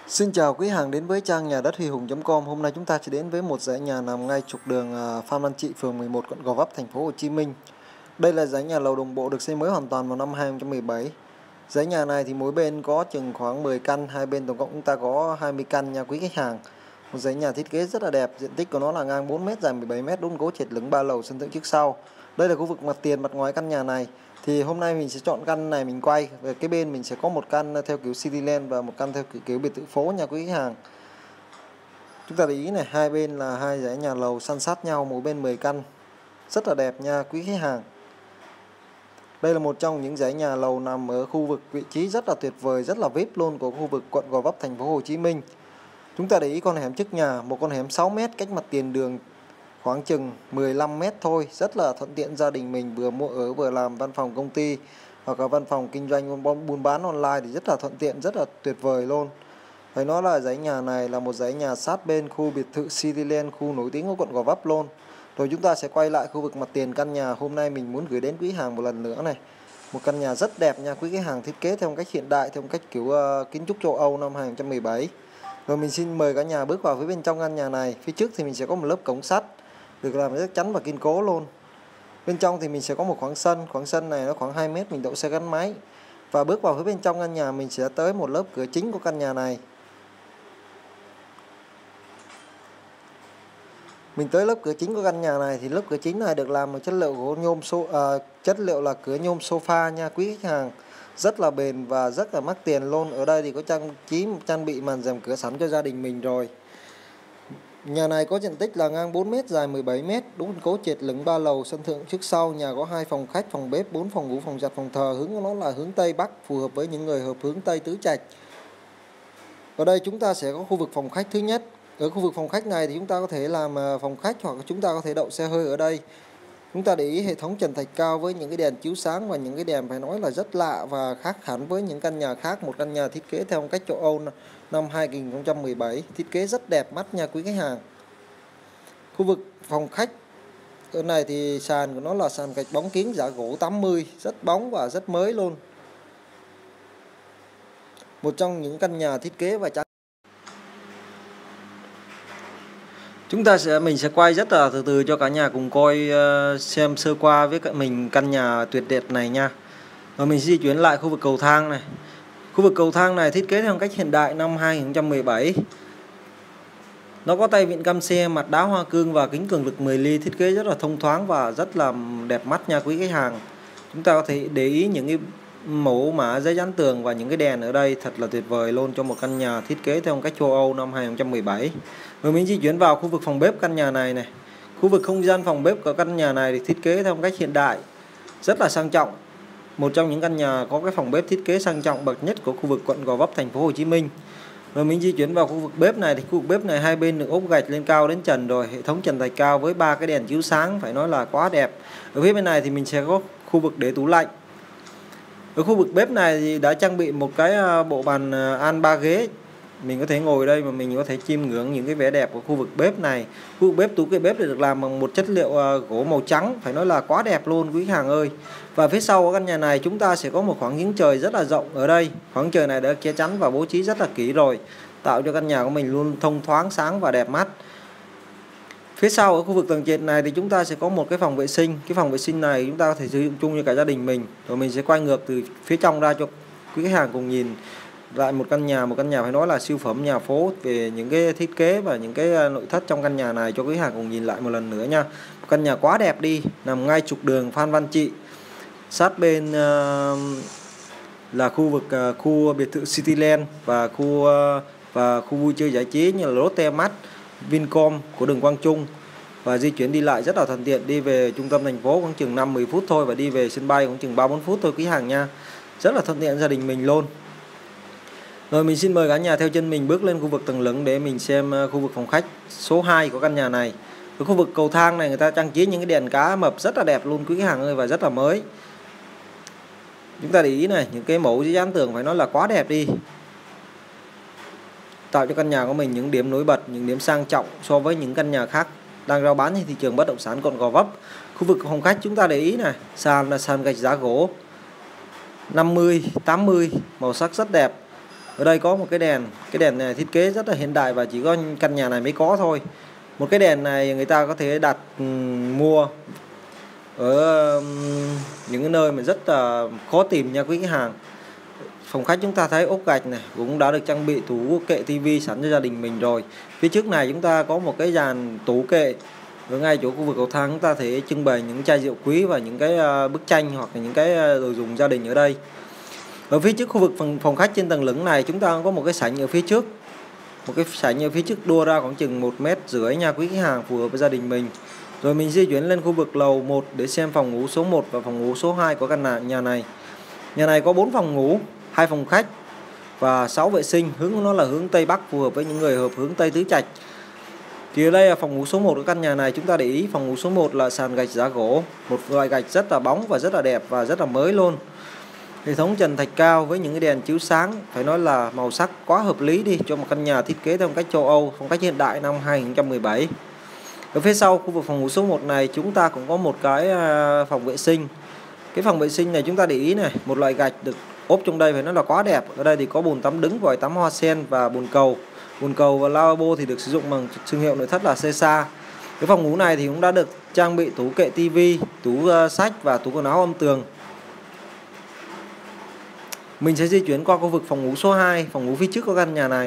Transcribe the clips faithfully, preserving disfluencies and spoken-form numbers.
Xin chào quý hàng đến với trang nhà đất huy hùng chấm com. Hôm nay chúng ta sẽ đến với một dãy nhà nằm ngay trục đường à, Phan Văn Trị, phường mười một, quận Gò Vấp, thành phố Hồ Chí Minh. Đây là dãy nhà lầu đồng bộ được xây mới hoàn toàn vào năm hai nghìn không trăm mười bảy. Dãy nhà này thì mỗi bên có chừng khoảng mười căn, hai bên tổng cộng chúng ta có hai mươi căn nha quý khách hàng. Một dãy nhà thiết kế rất là đẹp, diện tích của nó là ngang bốn mét, dài mười bảy mét, đốn gỗ trệt lửng ba lầu, sân thượng trước sau. Đây là khu vực mặt tiền mặt ngoài căn nhà này. Thì hôm nay mình sẽ chọn căn này mình quay. Về cái bên mình sẽ có một căn theo kiểu Cityland và một căn theo kiểu, kiểu biệt thự phố nha quý khách hàng. Chúng ta để ý này, hai bên là hai dãy nhà lầu san sát nhau, mỗi bên mười căn. Rất là đẹp nha quý khách hàng. Đây là một trong những dãy nhà lầu nằm ở khu vực vị trí rất là tuyệt vời, rất là vip luôn của khu vực quận Gò Vấp, thành phố Hồ Chí Minh. Chúng ta để ý con hẻm trước nhà, một con hẻm sáu mét cách mặt tiền đường khoảng chừng mười lăm mét thôi, rất là thuận tiện gia đình mình vừa mua ở vừa làm văn phòng công ty hoặc là văn phòng kinh doanh buôn bán online thì rất là thuận tiện, rất là tuyệt vời luôn. Phải nói là dãy nhà này là một dãy nhà sát bên khu biệt thự Cityland, khu nổi tiếng của quận Gò Vấp luôn. Rồi chúng ta sẽ quay lại khu vực mặt tiền căn nhà hôm nay mình muốn gửi đến quý hàng một lần nữa này. Một căn nhà rất đẹp nha quý khách hàng, thiết kế theo một cách hiện đại, theo một cách kiểu uh, kiến trúc châu Âu năm hai nghìn không trăm mười bảy. Rồi mình xin mời cả nhà bước vào phía bên trong căn nhà này. Phía trước thì mình sẽ có một lớp cổng sắt được làm rất chắn và kiên cố luôn. Bên trong thì mình sẽ có một khoảng sân, khoảng sân này nó khoảng hai mét, mình đậu xe gắn máy. Và bước vào phía bên trong căn nhà mình sẽ tới một lớp cửa chính của căn nhà này. Mình tới lớp cửa chính của căn nhà này thì lớp cửa chính này được làm bằng chất liệu gỗ nhôm so, à, chất liệu là cửa nhôm sofa nha quý khách hàng. Rất là bền và rất là mắc tiền luôn. Ở đây thì có trang trí trang bị màn rèm cửa sẵn cho gia đình mình rồi. Nhà này có diện tích là ngang bốn mét, dài mười bảy mét, đúng cố trệt lửng ba lầu, sân thượng trước sau. Nhà có hai phòng khách, phòng bếp, bốn phòng ngủ, phòng giặt, phòng thờ. Hướng của nó là hướng Tây Bắc, phù hợp với những người hợp hướng Tây tứ trạch. Ở đây chúng ta sẽ có khu vực phòng khách thứ nhất. Ở khu vực phòng khách này thì chúng ta có thể làm phòng khách hoặc chúng ta có thể đậu xe hơi ở đây. Chúng ta để ý hệ thống trần thạch cao với những cái đèn chiếu sáng và những cái đèn phải nói là rất lạ và khác hẳn với những căn nhà khác. Một căn nhà thiết kế theo một cách châu Âu năm hai nghìn không trăm mười bảy, thiết kế rất đẹp mắt nha quý khách hàng. Khu vực phòng khách ở này thì sàn của nó là sàn gạch bóng kiến giả gỗ tám mươi, rất bóng và rất mới luôn. Một trong những căn nhà thiết kế và trang Chúng ta sẽ mình sẽ quay rất là từ từ cho cả nhà cùng coi uh, xem sơ qua với mình căn nhà tuyệt đẹp này nha. Và mình di chuyển lại khu vực cầu thang này. Khu vực cầu thang này thiết kế theo cách hiện đại năm hai nghìn không trăm mười bảy. Nó có tay vịn cam xe, mặt đá hoa cương và kính cường lực mười ly, thiết kế rất là thông thoáng và rất là đẹp mắt nha quý khách hàng. Chúng ta có thể để ý những cái mẫu mã giấy dán tường và những cái đèn ở đây thật là tuyệt vời luôn cho một căn nhà thiết kế theo một cách châu Âu năm hai nghìn không trăm mười bảy. Rồi mình di chuyển vào khu vực phòng bếp căn nhà này này. Khu vực không gian phòng bếp của căn nhà này thì thiết kế theo một cách hiện đại, rất là sang trọng. Một trong những căn nhà có cái phòng bếp thiết kế sang trọng bậc nhất của khu vực quận Gò Vấp, thành phố Hồ Chí Minh. Rồi mình di chuyển vào khu vực bếp này thì khu vực bếp này hai bên được ốp gạch lên cao đến trần rồi, hệ thống trần thạch cao với ba cái đèn chiếu sáng phải nói là quá đẹp. Ở phía bên này thì mình sẽ có khu vực để tủ lạnh. Ở khu vực bếp này thì đã trang bị một cái bộ bàn an ba ghế. Mình có thể ngồi đây mà mình có thể chiêm ngưỡng những cái vẻ đẹp của khu vực bếp này. Khu vực bếp, tủ kệ bếp được làm bằng một chất liệu gỗ màu trắng, phải nói là quá đẹp luôn quý hàng ơi. Và phía sau của căn nhà này chúng ta sẽ có một khoảng giếng trời rất là rộng ở đây. Khoảng trời này đã che chắn và bố trí rất là kỹ rồi, tạo cho căn nhà của mình luôn thông thoáng, sáng và đẹp mắt. Phía sau ở khu vực tầng trệt này thì chúng ta sẽ có một cái phòng vệ sinh. Cái phòng vệ sinh này chúng ta có thể sử dụng chung cho cả gia đình mình. Rồi mình sẽ quay ngược từ phía trong ra cho quý khách hàng cùng nhìn lại một căn nhà, một căn nhà phải nói là siêu phẩm nhà phố về những cái thiết kế và những cái nội thất trong căn nhà này cho quý khách hàng cùng nhìn lại một lần nữa nha. Một căn nhà quá đẹp đi, nằm ngay trục đường Phan Văn Trị, sát bên uh, là khu vực uh, khu biệt thự Cityland và khu uh, và khu vui chơi giải trí như là Lotte Mart, Vincom của đường Quang Trung. Và di chuyển đi lại rất là thuận tiện, đi về trung tâm thành phố khoảng chừng năm mười phút thôi và đi về sân bay khoảng chừng ba bốn phút thôi quý hàng nha. Rất là thuận tiện gia đình mình luôn. Rồi mình xin mời cả nhà theo chân mình bước lên khu vực tầng lửng để mình xem khu vực phòng khách số hai của căn nhà này. Ở khu vực cầu thang này người ta trang trí những cái đèn cá mập rất là đẹp luôn quý hàng ơi và rất là mới. Chúng ta để ý này, những cái mẫu giấy dán tường phải nói là quá đẹp đi. Tạo cho căn nhà của mình những điểm nổi bật, những điểm sang trọng so với những căn nhà khác đang rao bán trên thị trường bất động sản quận Gò Vấp. Khu vực phòng khách chúng ta để ý này, sàn là sàn gạch giá gỗ năm mươi, tám mươi, màu sắc rất đẹp. Ở đây có một cái đèn, cái đèn này thiết kế rất là hiện đại và chỉ có căn nhà này mới có thôi. Một cái đèn này người ta có thể đặt um, mua ở um, những cái nơi mà rất là khó tìm nha quý khách hàng. Phòng khách chúng ta thấy ốp gạch này cũng đã được trang bị tủ kệ tivi sẵn cho gia đình mình rồi. Phía trước này chúng ta có một cái dàn tủ kệ. Ở ngay chỗ khu vực cầu thang chúng ta thể trưng bày những chai rượu quý và những cái bức tranh hoặc là những cái đồ dùng gia đình ở đây. Ở phía trước khu vực phòng, phòng khách trên tầng lửng này chúng ta có một cái sảnh ở phía trước. Một cái sảnh ở phía trước đua ra khoảng chừng một mét rưỡi nha quý khách hàng, phù hợp với gia đình mình. Rồi mình di chuyển lên khu vực lầu một để xem phòng ngủ số một và phòng ngủ số hai của căn nhà này. Nhà này có bốn phòng ngủ, hai phòng khách và sáu vệ sinh, hướng của nó là hướng Tây Bắc, phù hợp với những người hợp hướng Tây Tứ Trạch. Thì ở đây là phòng ngủ số một của căn nhà này, chúng ta để ý phòng ngủ số một là sàn gạch giá gỗ, một loại gạch rất là bóng và rất là đẹp và rất là mới luôn. Hệ thống trần thạch cao với những cái đèn chiếu sáng, phải nói là màu sắc quá hợp lý đi cho một căn nhà thiết kế theo phong cách châu Âu, phong cách hiện đại năm hai nghìn không trăm mười bảy. Ở phía sau khu vực phòng ngủ số một này chúng ta cũng có một cái phòng vệ sinh. Cái phòng vệ sinh này chúng ta để ý này, một loại gạch được ốp trong đây phải nói là quá đẹp. Ở đây thì có bồn tắm đứng, vòi tắm hoa sen và bồn cầu. Bồn cầu và lavabo thì được sử dụng bằng thương hiệu nội thất là Sesa. Cái phòng ngủ này thì cũng đã được trang bị tủ kệ tivi, tủ uh, sách và tủ quần áo âm tường. Mình sẽ di chuyển qua khu vực phòng ngủ số hai, phòng ngủ phía trước của căn nhà này.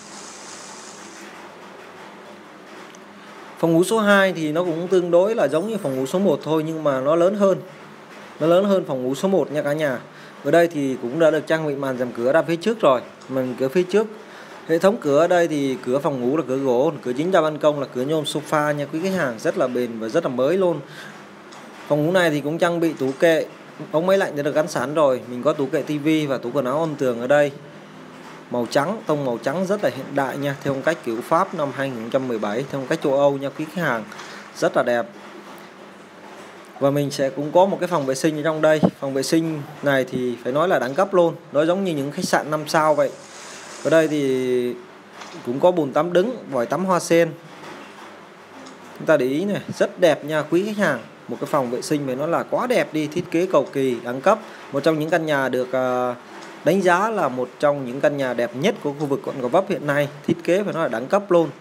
Phòng ngủ số hai thì nó cũng tương đối là giống như phòng ngủ số một thôi, nhưng mà nó lớn hơn. Nó lớn hơn phòng ngủ số một nha cả nhà. Ở đây thì cũng đã được trang bị màn rèm cửa ra phía trước rồi, màn cửa phía trước. Hệ thống cửa ở đây thì cửa phòng ngủ là cửa gỗ, cửa chính ra ban công là cửa nhôm sofa nha quý khách hàng, rất là bền và rất là mới luôn. Phòng ngủ này thì cũng trang bị tủ kệ, ống máy lạnh đã được gắn sẵn rồi. Mình có tủ kệ tivi và tủ quần áo âm tường ở đây. Màu trắng, tông màu trắng rất là hiện đại nha, theo phong cách kiểu Pháp năm hai nghìn không trăm mười bảy, theo phong cách châu Âu nha quý khách hàng, rất là đẹp. Và mình sẽ cũng có một cái phòng vệ sinh ở trong đây. Phòng vệ sinh này thì phải nói là đẳng cấp luôn, nó giống như những khách sạn năm sao vậy. Ở đây thì cũng có bồn tắm đứng, vòi tắm hoa sen. Chúng ta để ý này, rất đẹp nha quý khách hàng. Một cái phòng vệ sinh phải nói là quá đẹp đi, thiết kế cầu kỳ, đẳng cấp. Một trong những căn nhà được đánh giá là một trong những căn nhà đẹp nhất của khu vực quận Gò Vấp hiện nay. Thiết kế phải nói là đẳng cấp luôn.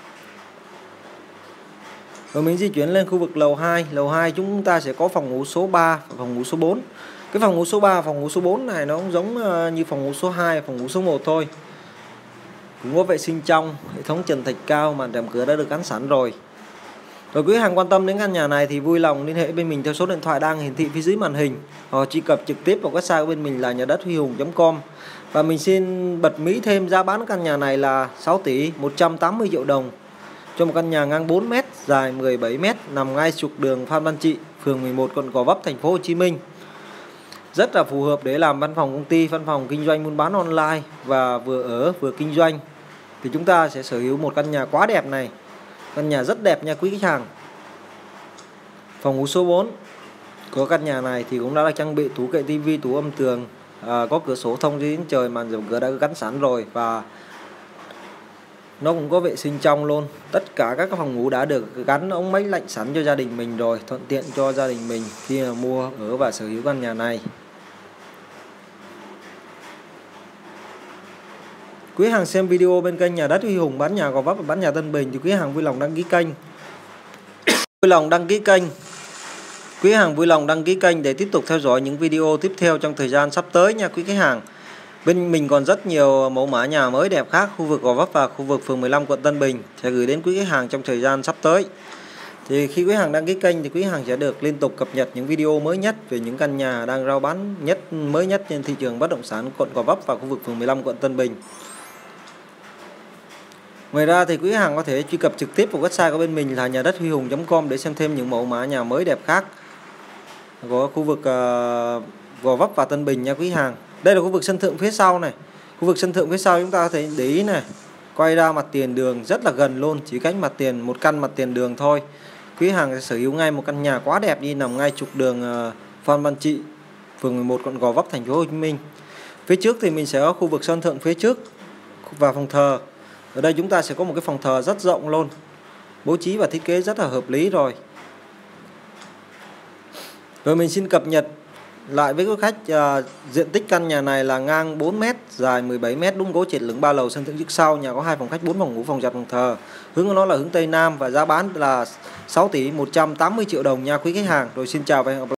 Rồi mình di chuyển lên khu vực lầu hai. Lầu hai chúng ta sẽ có phòng ngủ số ba và phòng ngủ số bốn. Cái phòng ngủ số ba và phòng ngủ số bốn này nó cũng giống như phòng ngủ số hai và phòng ngủ số một thôi. Cũng có vệ sinh trong, hệ thống trần thạch cao, màn rèm cửa đã được gắn sẵn rồi. Rồi quý hàng quan tâm đến căn nhà này thì vui lòng liên hệ bên mình theo số điện thoại đang hiển thị phía dưới màn hình, hoặc truy cập trực tiếp vào website của bên mình là nhà đất huy hùng chấm com. Và mình xin bật mí thêm giá bán căn nhà này là sáu tỷ một trăm tám mươi triệu đồng cho một căn nhà ngang bốn mét, dài mười bảy mét, nằm ngay trục đường Phan Văn Trị, phường mười một, quận Gò Vấp, thành phố Hồ Chí Minh. Rất là phù hợp để làm văn phòng công ty, văn phòng kinh doanh buôn bán online và vừa ở vừa kinh doanh. Thì chúng ta sẽ sở hữu một căn nhà quá đẹp này. Căn nhà rất đẹp nha quý khách hàng. Phòng ngủ số bốn của căn nhà này thì cũng đã được trang bị tủ kệ tivi, tủ âm tường, à, có cửa sổ thông đến trời, màn rèm cửa đã gắn sẵn rồi và nó cũng có vệ sinh trong luôn. Tất cả các phòng ngủ đã được gắn ống máy lạnh sẵn cho gia đình mình rồi, thuận tiện cho gia đình mình khi mà mua ở và sở hữu căn nhà này. Quý hàng xem video bên kênh nhà đất Huy Hùng bán nhà Gò Vấp và bán nhà Tân Bình thì quý hàng vui lòng đăng ký kênh. Vui lòng đăng ký kênh. Quý hàng vui lòng đăng ký kênh để tiếp tục theo dõi những video tiếp theo trong thời gian sắp tới nha quý khách hàng. Bên mình còn rất nhiều mẫu mã nhà mới đẹp khác khu vực Gò Vấp và khu vực phường mười lăm quận Tân Bình sẽ gửi đến quý khách hàng trong thời gian sắp tới. Thì khi quý hàng đăng ký kênh thì quý hàng sẽ được liên tục cập nhật những video mới nhất về những căn nhà đang rao bán nhất mới nhất trên thị trường bất động sản quận Gò Vấp và khu vực phường mười lăm quận Tân Bình. Ngoài ra thì quý hàng có thể truy cập trực tiếp vào website của bên mình là nhà đất huy hùng chấm com để xem thêm những mẫu mã nhà mới đẹp khác của khu vực uh, Gò Vấp và Tân Bình nha quý hàng. Đây là khu vực sân thượng phía sau này. Khu vực sân thượng phía sau chúng ta có thể để ý này, quay ra mặt tiền đường rất là gần luôn, chỉ cách mặt tiền một căn mặt tiền đường thôi. Quý hàng sẽ sở hữu ngay một căn nhà quá đẹp đi, nằm ngay trục đường uh, Phan Văn Trị, phường mười một, quận Gò Vấp, thành phố Hồ Chí Minh. Phía trước thì mình sẽ có khu vực sân thượng phía trước và phòng thờ. Ở đây chúng ta sẽ có một cái phòng thờ rất rộng luôn, bố trí và thiết kế rất là hợp lý rồi. Rồi mình xin cập nhật Lại với quý khách, uh, diện tích căn nhà này là ngang bốn mét, dài mười bảy mét, đúc gỗ trệt lửng ba lầu, sân thượng trước sau. Nhà có hai phòng khách, bốn phòng ngủ, phòng giặt, phòng thờ. Hướng của nó là hướng Tây Nam và giá bán là sáu tỷ một trăm tám mươi triệu đồng nha quý khách hàng. Rồi xin chào và hẹn gặp lại.